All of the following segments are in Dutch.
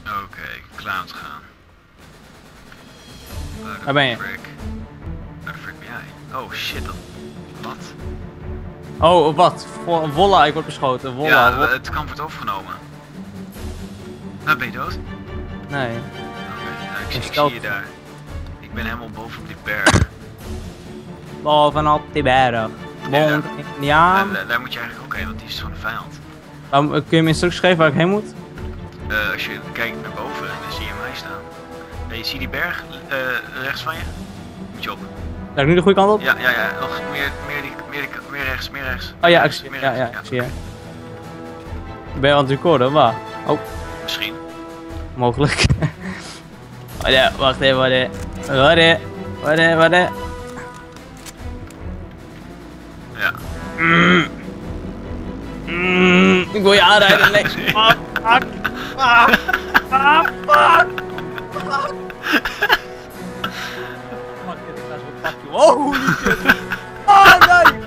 Oké, klaar om te gaan. Waar ben je? Waar de frick ben jij? Oh shit, wat? Oh, wat? Wolla, ik word beschoten. Wolla. Ja, het kamp wordt overgenomen. Nou, ben je dood? Nee. Oké, ik zie je daar. Ik ben helemaal boven op die berg. Bovenop die berg. Ja. Daar moet je eigenlijk ook heen, want die is zo'n vijand. Kun je me instructies geven waar ik heen moet? Als je kijkt naar boven, dan zie je mij staan. Je ziet die berg rechts van je? Moet je op. Ga ik nu de goede kant op? Ja, nog meer rechts. Oh ja, ik zie je. Ja, ik zie je. Ben je aan het recorden? Waar? Oh. Misschien. Mogelijk. Oh ja, wacht even, wat? Ja. Ik wil je aanrijden, nee. Fuck. Oh, shit. Oh, nee.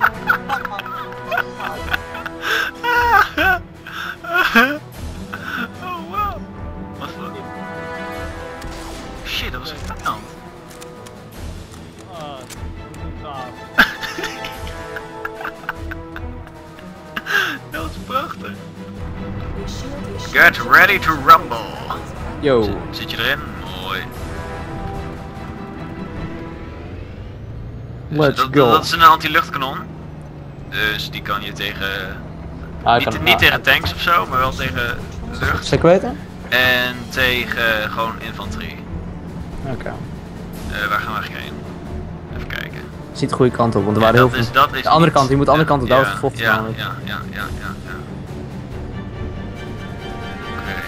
Oh, wow. Wat was dat? Shit, dat was een vijand. Dat was prachtig. Get ready to rumble. Yo. Zit je erin? Mooi. Let's go. Dat is een anti-luchtkanon. Dus die kan je tegen... niet tegen tanks of zo, maar wel tegen lucht. Zeker weten? En tegen gewoon infanterie. Oké. Waar gaan we eigenlijk heen? Even kijken. Ziet de goede kant op, want er waren heel veel... Dat is de andere niet... kant, je moet de andere kant op, daar was gevochten ja. namelijk. Oké.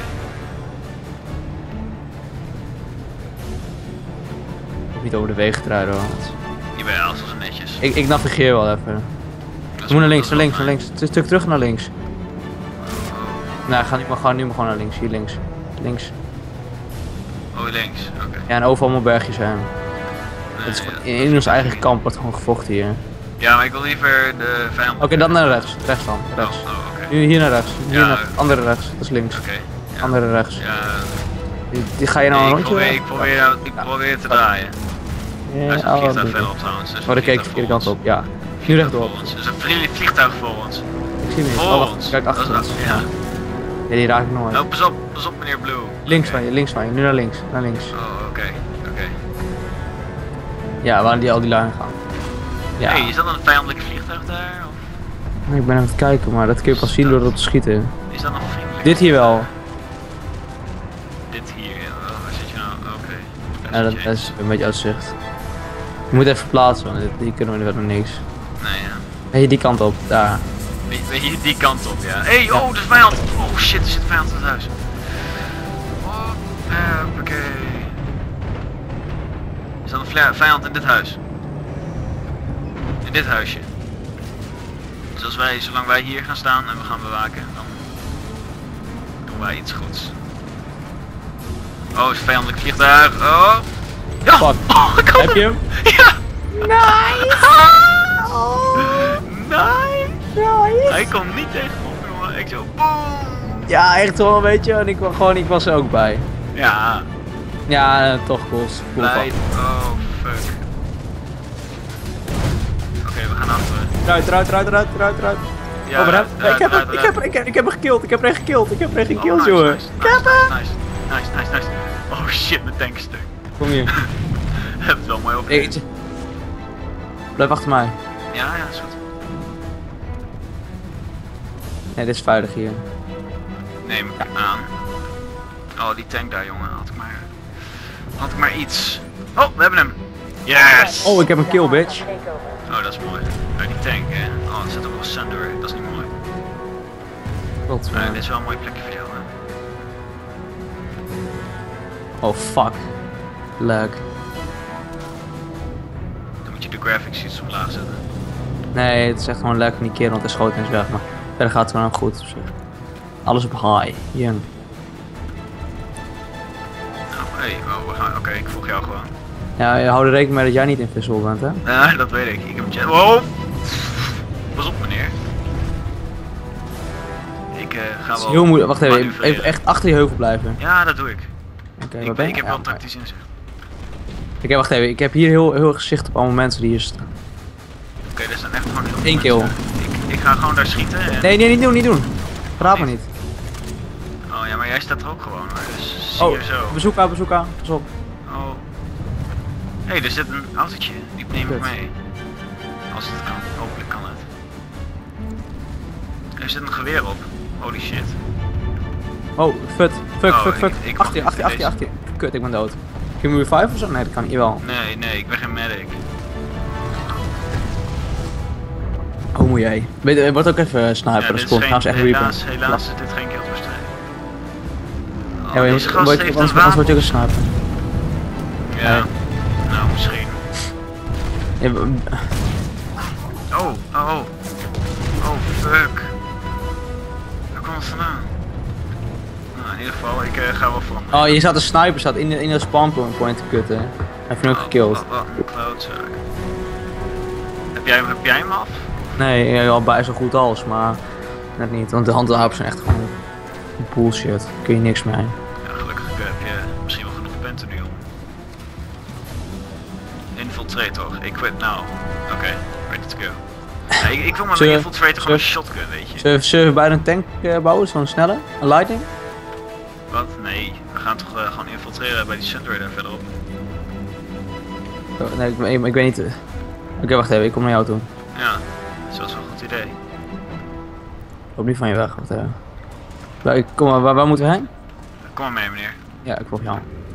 Niet over de wegen te rijden hoor. Jawel, dat is netjes. Ik navigeer wel even. Je moet naar links. Het is een stuk terug naar links. Nou, ga nu maar gewoon naar links. Hier links. Links. Oh, links. Oké. Ja, en overal allemaal bergjes zijn. Het is in ons eigen kamp wordt gewoon gevochten hier. Ja, maar ik wil liever de vijand... Oké, dan naar rechts. Rechts dan. Rechts. Oké. Hier naar rechts. Hier Ja, naar andere rechts. Dat is links. Oké. Ja. Andere rechts. Ja. Die ga je nou een rondje? Ik probeer te draaien. Er is een vliegtuig verderop trouwens. Oh, daar keek de verkeerde kant op. Ja. Nu rechtdoor. Er is een vliegtuig voor ons. Ik zie niet. Voor Oh, wacht. ons. Kijk achter ons. Ja. Ja, die raak ik nooit. Oh, pas op meneer Blue. Links van je. Nu naar links. Oh, oké. Ja, waar die al die lijnen gaan. Ja. Hey, is dat een vijandelijk vliegtuig daar? Of Ik ben aan het kijken, maar dat kun je pas zien door erop te schieten. is dat nog vriendelijk? Dit hier wel. Dit hier, ja. Waar zit je nou? Oké. Ja, dat is een beetje uitzicht. Je moet even verplaatsen, want die kunnen we verder niks. Nee, ja. Weet je, die kant op, daar. Weet je, die kant op, ja. Hey, oh, er is vijand! Oh shit, er zit vijand in het huis. Oké. Is dat een vijand in dit huis? In dit huisje. Dus zolang wij hier gaan staan en we gaan bewaken, dan doen wij iets goeds. Oh, is een vijandelijk vliegtuig. Oh! Ja! Fuck. Oh, ik Heb je hem? Ja! Nice! Nice! Hij komt niet tegenop, jongen. Ik zo, boom! Ja, echt wel, weet je. En ik was er ook bij. Ja. Ja, toch cool. Light. Oh, fuck. Oké, we gaan achteren. Eruit. Ja, Over hem. eruit. Ik heb hem gekild. Ik heb er gekilld, Nice, jongen. Nice. Oh shit, mijn tank is stuk. Kom hier. Heb het wel mooi op. Eentje. Blijf achter mij. Ja, is goed. Nee, dit is veilig hier. Neem ik aan. Oh, die tank daar, jongen. Had ik maar iets. Oh, we hebben hem. Yes! Oh, ik heb een kill, bitch. Oh, dat is mooi. Oh, die tank, hè. Oh, er zit ook wel sand door. Dat is niet mooi. Tot. Maar dit is wel een mooi plekje voor jou, hè. Oh, fuck. Leuk. Dan moet je de graphics iets omlaag zetten. Nee, het is echt gewoon leuk van die kerel, want hij schoot eens weg. Maar verder gaat het gewoon goed op zich. Alles op high. Young. Oké, ik volg jou gewoon. Ja, je houdt er rekening mee dat jij niet invisible bent, hè? Ja, dat weet ik. Ik heb een jet. Wow! Pas op, meneer. Ik ga Het is heel moeilijk. Wacht even, manoeuvreren. even echt achter die heuvel blijven. Ja, dat doe ik. Oké, waar ben je? Ik heb Ja, wel maar- tactisch inzicht. Oké, wacht even. Ik heb hier heel erg zicht op allemaal mensen die hier staan. Oké, er zijn echt fucking veel Eén mensen. kill. Ik ga gewoon daar schieten. En... Nee, niet doen, niet doen. Praat maar niet. Oh ja, maar jij staat er ook gewoon hoor. Dus zie Oh, je zo. bazooka, bazooka. Pas op. Oh. Hé, er zit een autootje. Die neem ik Kut. mee. Als het kan. Hopelijk kan het. Er zit een geweer op. Holy shit. Oh, fuck. Oh, Fuck. ik mag Achter je, niet achter je, deze. achter je. Kut, ik ben dood. Kun je me revive of zo? Nee, dat kan niet. Jawel. Nee, ik ben geen medic. Hoe moet jij? Weet je, wordt ook even sniper. Dat is cool. Gaan ze echt reapen. helaas is dit geen killtoestrijd. Oh, Ja, maar je deze moet- gast word je- heeft anders een anders word je wapen. ook een sniper. Ja, Nee. nou misschien. Ja, Oh, fuck. Waar komt het vandaan? Nou, in ieder geval, ik ga wel veranderen. Oh, je zat een sniper zat in de spawn point te kutten. Hij heeft hem ook gekilld. Wat een klootzak. Heb jij hem af? Nee, ja, al bij zo goed als, maar net niet. Want de handwapens zijn echt gewoon bullshit. Daar kun je niks mee. Ja, gelukkig heb je misschien wel genoeg punten nu om. Infiltrator, equip now. Oké, ready to go. Ja, ik wil maar Zullen- een infiltrator gewoon een zullen- shotgun, weet je. Zullen we bij een tank bouwen? Zo'n snelle? Een lightning? Wat? Nee, we gaan toch gewoon infiltreren bij die Sundray daar verderop. Oh, nee, ik weet niet. Oké, wacht even. Ik kom naar jou toe. Ja, dat is wel een goed idee. Ik loop niet van je weg. Wacht even. Kom maar, waar moeten we heen? Kom maar mee, meneer. Ja, ik volg jou.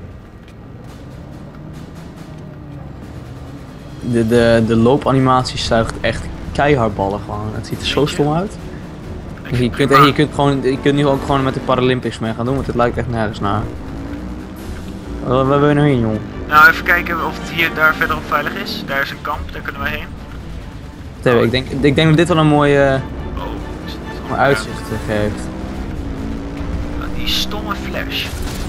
De loopanimatie zuigt echt keihard ballen gewoon. Het ziet er zo Weet je? stom uit. Ik Je vind kunt, prima. je kunt nu ook gewoon met de Paralympics mee gaan doen, want het lijkt echt nergens naar. Waar wil je nou heen, jongen? Nou, even kijken of het daar verderop veilig is. Daar is een kamp, daar kunnen we heen. Ik denk dat dit wel een mooi Oh, is het mooi uitzicht geeft. Die stomme flash.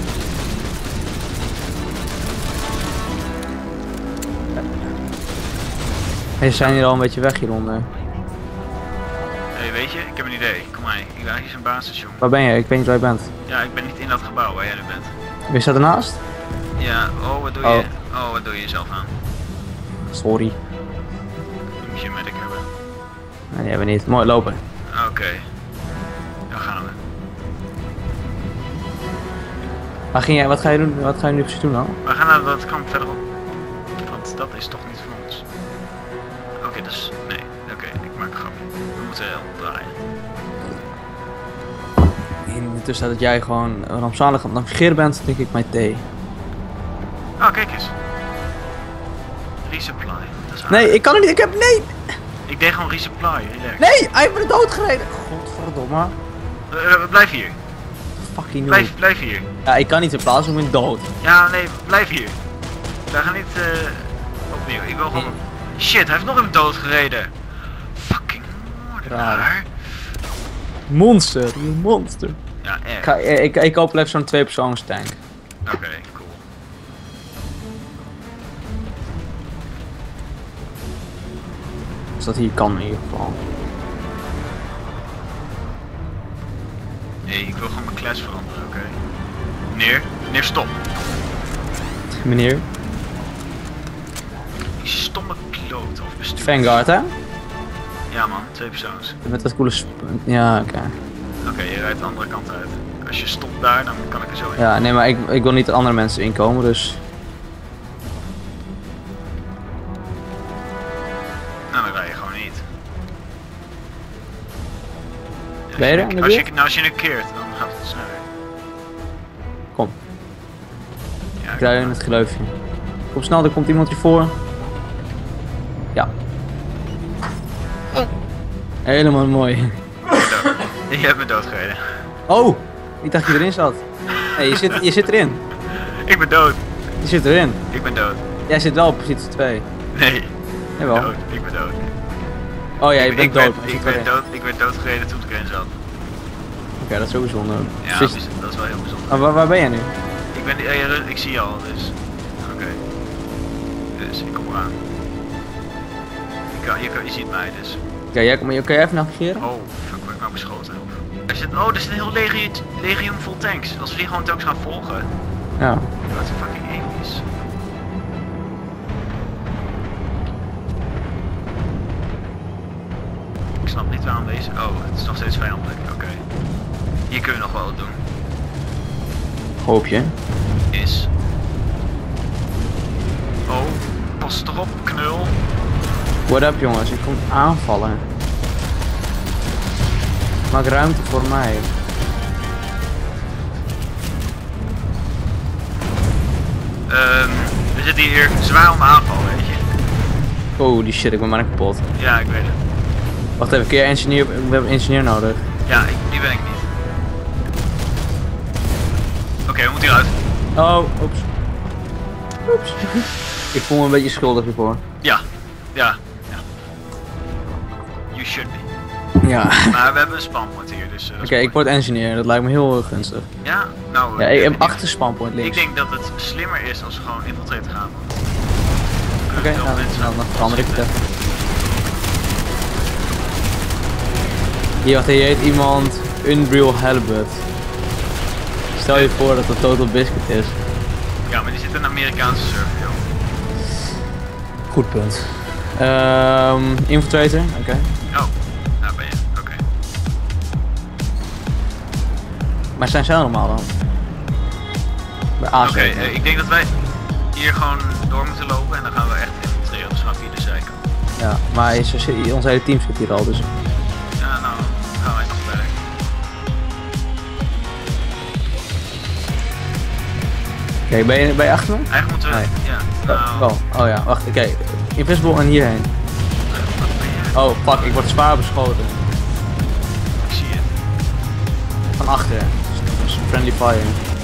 Hey, ze zijn hier al een beetje weg hieronder. Hey, weet je, ik heb een idee. Kom maar, ik ga hier zijn basisstation. Waar ben je? Ik weet niet waar je bent. Ja, ik ben niet in dat gebouw waar jij nu bent. Wie staat ernaast? Ja, wat doe Oh. je? Oh, wat doe je jezelf aan? Sorry. Dan moet je een medic hebben. Nee, die hebben we niet. Mooi, lopen. Oké. Dan gaan we. Wat ga je doen? Wat ga je nu precies doen dan? We gaan naar dat kamp verderop. Want dat is toch niet voor ons. Oké, dus nee. Oké, ik maak een grapje. We moeten omdraaien. In de tussentijd dat jij gewoon rampzalig aan het navigeren bent, drink ik mijn thee. Oh, kijk eens. Resupply. Dat is Nee, aardig. ik kan er niet. Ik heb. Nee! Ik deed gewoon resupply. Relax. Nee! Hij heeft me de dood gereden! Godverdomme. Blijf hier. Fucking noob. Blijf hier. Ja, ik kan niet in plaats, ik ben dood. Ja, nee, blijf hier. We gaan niet opnieuw. Ik wil gewoon... Shit, hij heeft nog een dood gereden. Fucking moordenaar. Monster, een monster. Ja, echt. Ik koop wel even zo'n 2-persoons tank. Oké, cool. Als dat hier kan in ieder geval. Nee, ik wil gewoon mijn class veranderen, oké. Meneer, stop. Meneer. Die stomme kloot of bestuur. Vanguard, hè? Ja man, 2 persoons. Met dat coole ja, oké. Oké, je rijdt de andere kant uit. Als je stopt daar, dan kan ik er zo in. Ja, nee, maar ik wil niet dat andere mensen inkomen, dus... Nou, dan rij je gewoon niet. Ja, Ben je er in de buurt? als je nu keert, dan gaat het sneller. Kom, Ja, ik rij in het gleufje. Kom snel, er komt iemand je voor. Ja. Helemaal mooi. Je hebt me doodgereden. Oh! Ik dacht dat je erin zat. Nee, je zit erin. Ik ben dood. Je zit erin. Ik ben dood. Jij zit wel op positie 2. Nee. Jawel. Dood. Ik ben dood. Oh ja, je Ik bent ben- dood. maar je Ik zit werd erin. dood. Ik werd doodgereden toen ik erin zat. Oké, dat is ook bijzonder. Ja, Precies. dat is wel heel bijzonder. Maar waar ben jij nu? Ik zie je al, dus. Oké. Dus ik kom eraan. Je ziet mij dus. Oké, kan jij even navigeren? Oh, fuck, word ik nou beschoten? Er zit een heel legioen vol tanks. Als we die gewoon telkens gaan volgen. Ja. Wat een fucking episch. Ik snap niet waarom deze... Oh, het is nog steeds vijandelijk. Oké. Hier kunnen we nog wel wat doen. Hoop je. Is. Oh, pas erop, knul. What up jongens, ik kom aanvallen. Maak ruimte voor mij. We zitten hier zwaar onder aanval, weet je. Oh die shit, ik ben maar kapot. Ja, ik weet het. Wacht even, keer engineer, we hebben een engineer nodig. Ja, die ben ik niet. Oké, we moeten hieruit. Oh, oeps. Oeps. Ik voel me een beetje schuldig hiervoor. Ja. You should be. Ja. Maar we hebben een spawnpoint hier, dus... Oké, ik word engineer, dat lijkt me heel gunstig. Ja, nou... Ja, ik heb 8 spawnpoint links. Ik denk dat het slimmer is als we gewoon infiltraten gaan. Oké, dan verander ik het even. Hier, wacht, hier heet iemand Unreal Halibut. Stel je voor dat het Total Biscuit is. Ja, maar die zit in een Amerikaanse server, joh. Goed punt. Infiltrator, oké. Oh, daar ben je, oké. Maar zijn zij allemaal dan? Bij A. Oké, ik denk dat wij hier gewoon door moeten lopen en dan gaan we echt infiltreren, dus vanaf hier de zijkant. Ja, maar ons hele team zit hier al, dus... Ja, nou, gaan wij nog verder. Oké, ben je achter me? Eigenlijk moeten we... Nee. Ja, nou... Oh ja, wacht, oké. Invisible en hierheen. Wat ben jij? Oh, fuck, ik word zwaar beschoten. Ik zie je. Van achter. Dus friendly fire.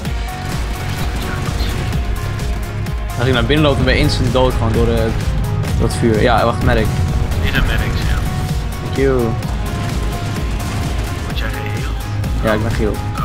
Als ik naar binnen loop, dan ben je instant dood gewoon door het vuur. Ja, wacht, medic. Hier zijn medics, ja. Thank you. Word jij geheeld? Ja, ik ben Giel. Oh.